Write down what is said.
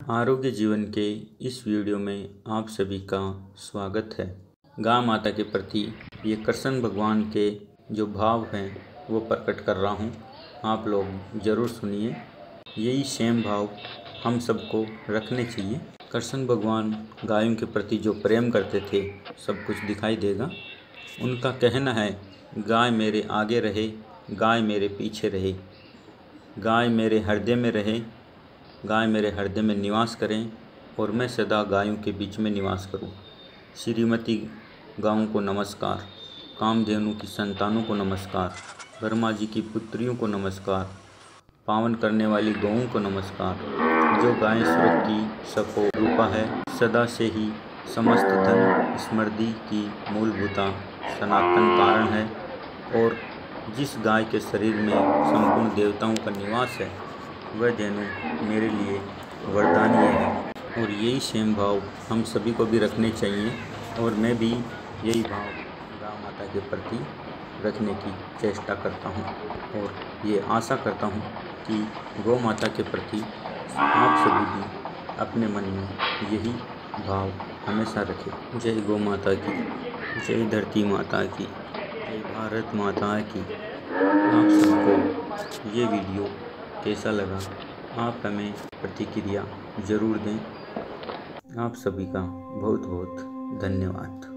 आरोग्य जीवन के इस वीडियो में आप सभी का स्वागत है। गाय माता के प्रति ये कृष्ण भगवान के जो भाव हैं वो प्रकट कर रहा हूँ, आप लोग ज़रूर सुनिए। यही सेम भाव हम सबको रखने चाहिए। कृष्ण भगवान गायों के प्रति जो प्रेम करते थे सब कुछ दिखाई देगा। उनका कहना है, गाय मेरे आगे रहे, गाय मेरे पीछे रहे, गाय मेरे हृदय में रहे, गाय मेरे हृदय में निवास करें और मैं सदा गायों के बीच में निवास करूं। श्रीमती गायों को नमस्कार, कामधेनु की संतानों को नमस्कार, ब्रह्मा जी की पुत्रियों को नमस्कार, पावन करने वाली गौओं को नमस्कार। जो गाय स्वर्ग की सको रूपा है, सदा से ही समस्त धन स्मृति की मूलभूता सनातन कारण है और जिस गाय के शरीर में संपूर्ण देवताओं का निवास है वह धेनु मेरे लिए वरदानीय है। और यही सेम भाव हम सभी को भी रखने चाहिए और मैं भी यही भाव गाय माता के प्रति रखने की चेष्टा करता हूँ और ये आशा करता हूँ कि गौ माता के प्रति आप सभी भी अपने मन में यही भाव हमेशा रखें। जय गौ माता की, जय धरती माता की, जय भारत माता की। आप सबको ये वीडियो कैसा लगा आप हमें प्रतिक्रिया ज़रूर दें। आप सभी का बहुत बहुत धन्यवाद।